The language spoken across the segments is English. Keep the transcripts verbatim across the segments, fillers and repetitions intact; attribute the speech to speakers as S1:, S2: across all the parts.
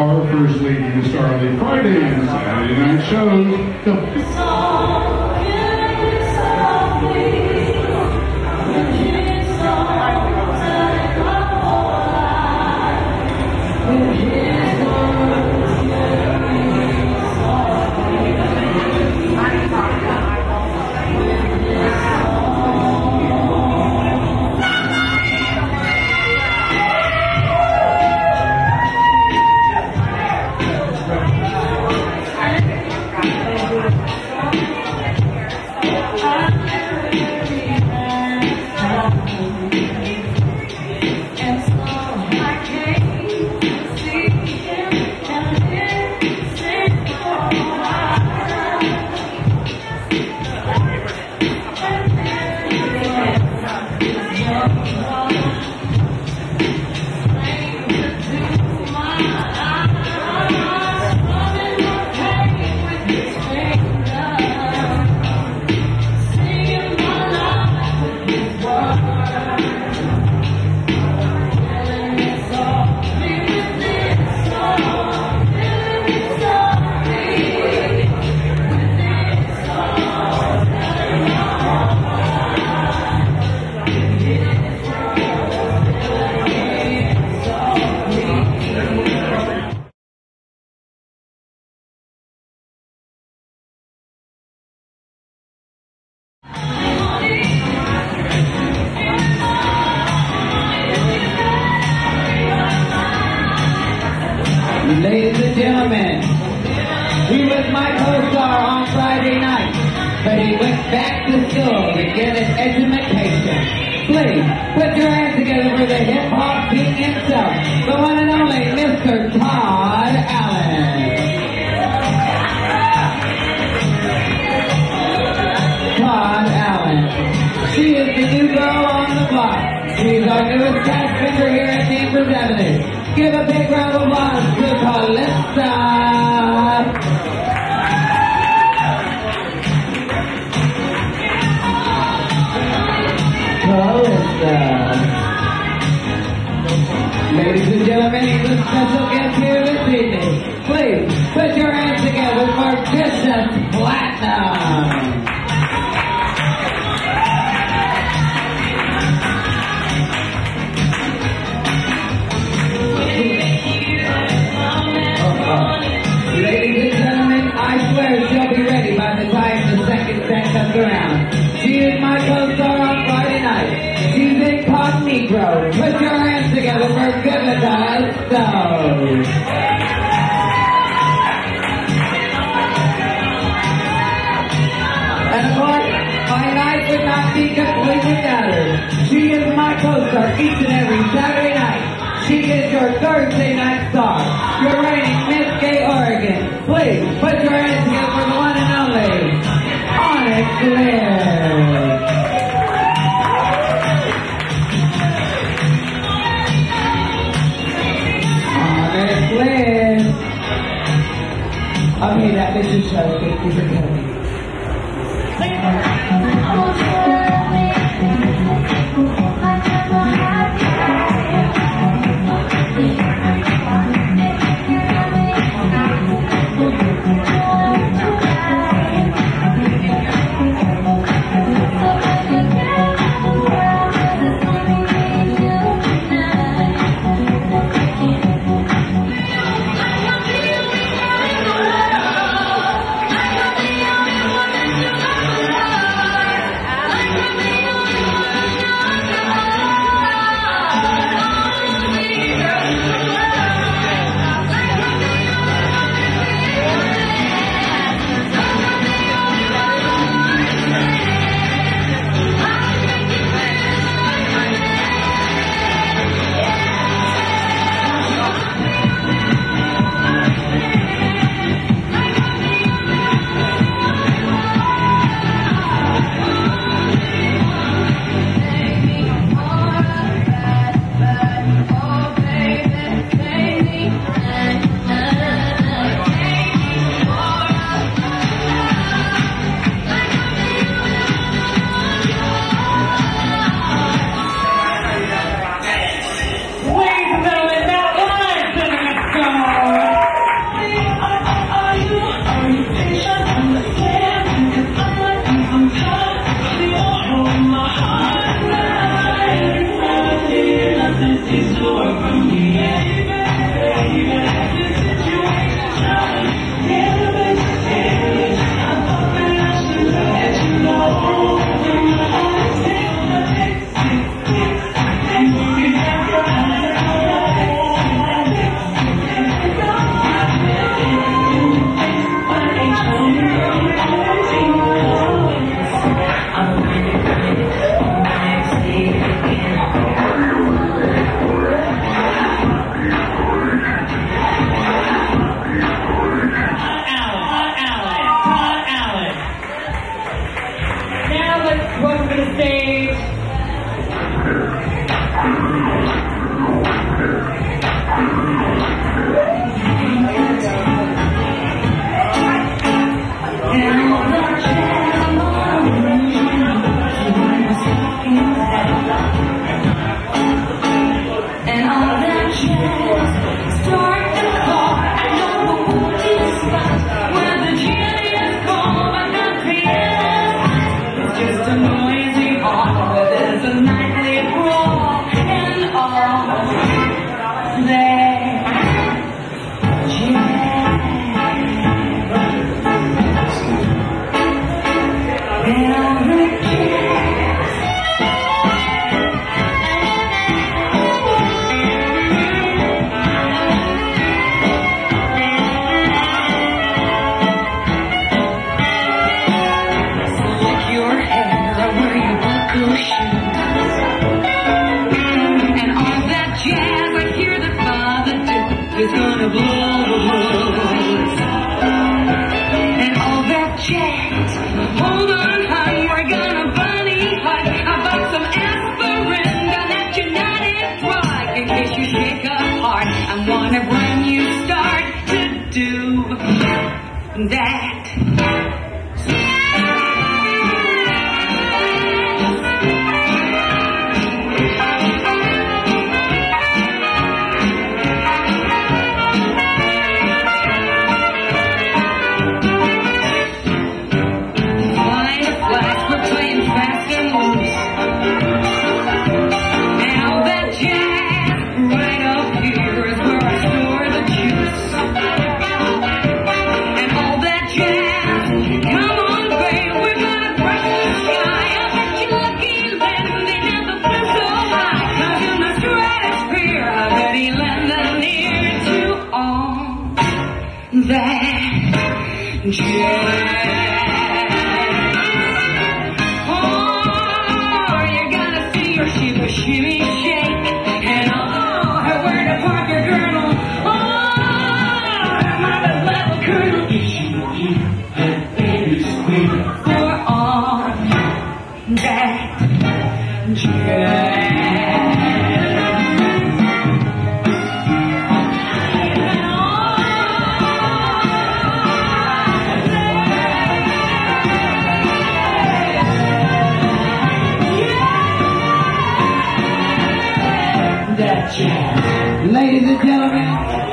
S1: our First Lady of Starlight Friday and Saturday night shows. The
S2: Ladies and gentlemen, he was my co-star on Friday night, but he went back to school to get his education. Please, put your hands together for the hip-hop king himself, the one and only Mister Todd Allen. Todd Allen. She is the new girl on the block. She's our newest cast member here at Chambers Avenue. Give a big round of applause to Calista. Calista. Ladies and gentlemen, he's a special guest here this evening. Please put your hands together for Princess Platinum. Ladies and gentlemen, I swear she'll be ready by the time the second set comes around. She is my co-star on Friday night. She's incognito. Put your hands together for Vivica Stone. And of course, my night would not be complete without her. She is my co-star each and every Saturday night. She is your Thursday night star, your reigning Miss Gay Oregon. Please put your hands together for the one and only Onyx Liz. Onyx Liz. Okay, that is the show. Thank you for coming.
S3: I
S2: It's gonna blow the world. And all that jazz. Hold on, hon, we're gonna bunny hut. I bought some aspirin down at United Drug. In case you shake a heart, I'm gonna bring you start to do that. That jazz. Oh, you're gonna see your shimmy, shimmy, shake. And oh, where to park your girdle. Oh, my little colonel. For all that jazz. Ladies and gentlemen,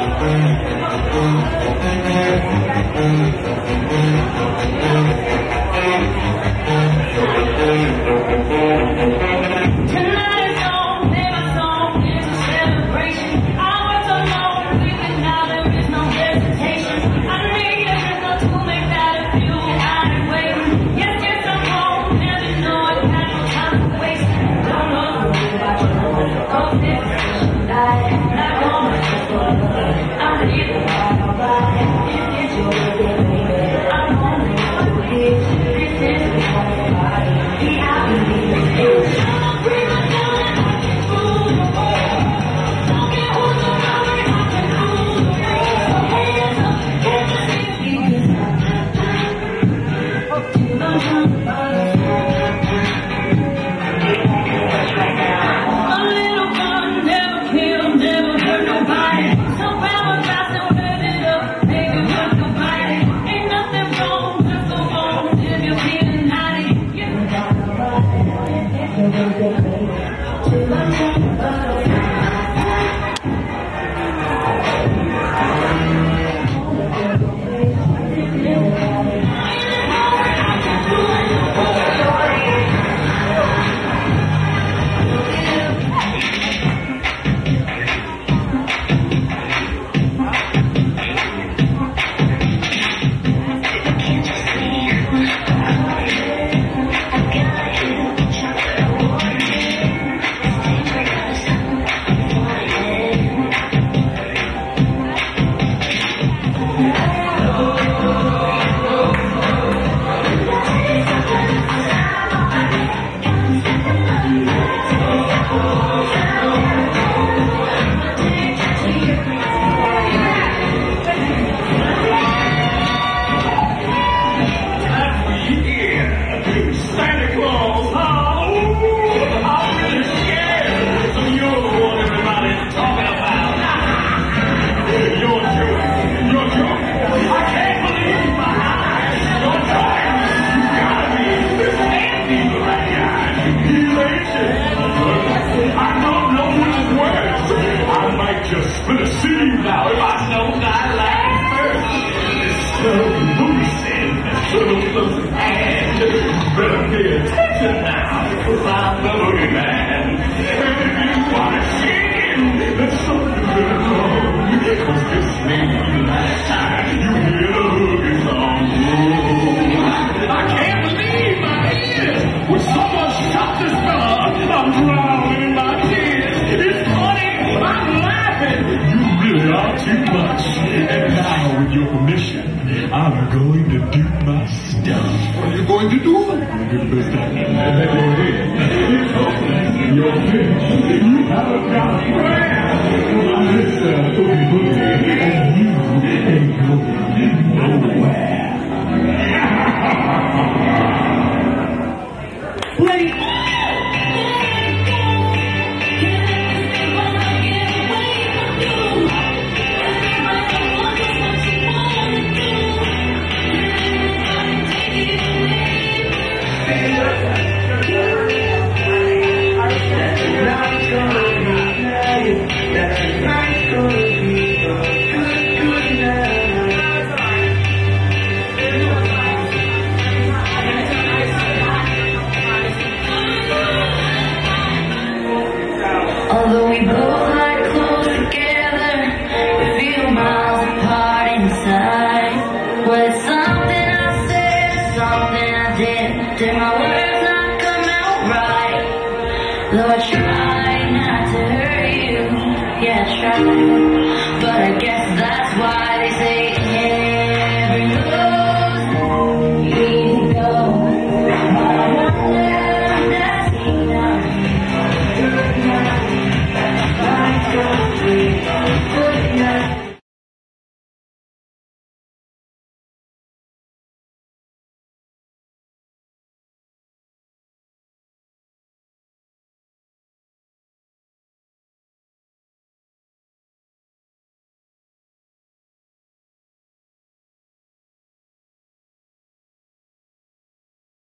S2: tonight is all, never song, it's a celebration. I was alone, thinking now there is no hesitation. I need a rhythm to make that a few out of waiting. Yes, yes, I'm home, and you know I had no time to waste. Don't know about your home, go different. I need to ride my ride. It's your baby. I'm only going to give. This is the body. The
S3: just split a seed now if I know I like first. So loosen, so close hand. Better pay attention now, cause I'm the boogeyman. And if you wanna see him, there's something really wrong. Cause this may be the last time you hear the boogie song. I can't believe my ears. With so much shot this fella, I'm drowning in my tears. It's funny, I'm laughing. You really are too much. And now, with your permission, I'm going to do my stuff.
S1: What are you going to do?
S3: I'm going to do the best I can. And then your head. It's open. Your head. You haven't got a friend.